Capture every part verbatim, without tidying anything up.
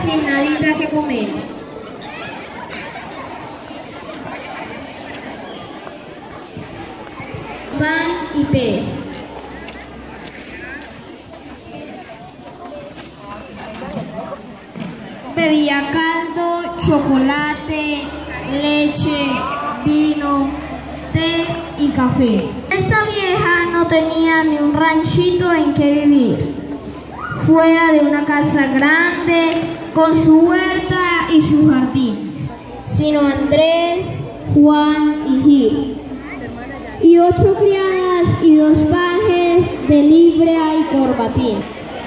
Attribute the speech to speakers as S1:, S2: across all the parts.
S1: sin nadita que comer. Pan y pez. Bebía caldo, chocolate, leche, vino, té y café. Esta vieja no tenía ni un ranchito en que vivir, fuera de una casa grande con su huerta y su jardín, sino Andrés, Juan y Gil, y ocho criadas y dos pajes de librea y corbatín.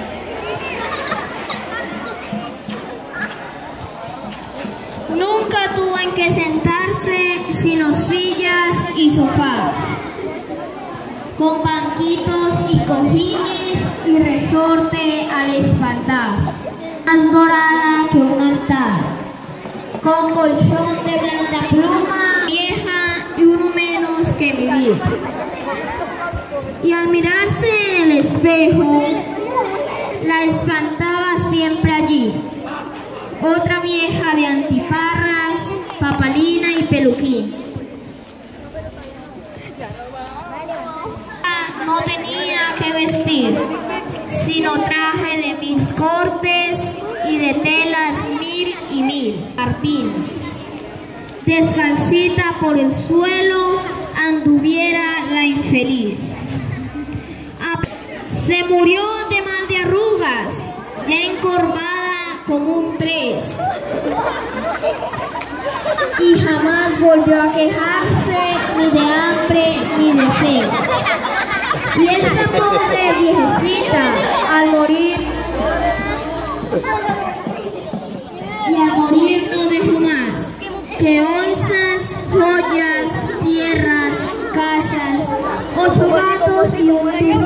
S1: Nunca tuvo en que sentarse sino sillas y sofás, con banquitos y cojines y resorte al espaldar, más dorada que un altar, con colchón de blanda pluma vieja y uno menos que vivir. Y al mirarse en el espejo, la espantaba siempre allí otra vieja de antiparras, papalina y peluquín. No tenía que vestir, sino traje de mil cortes y de telas mil y mil, arpín. Descalcita por el suelo anduviera la infeliz. Se murió de mal de arrugas, ya encorvada como un tres, y jamás volvió a quejarse ni de hambre ni de sed. Y esta pobre viejecita, al morir, y al morir no dejó más que onzas, joyas, tierras, casas, ocho gatos y un turno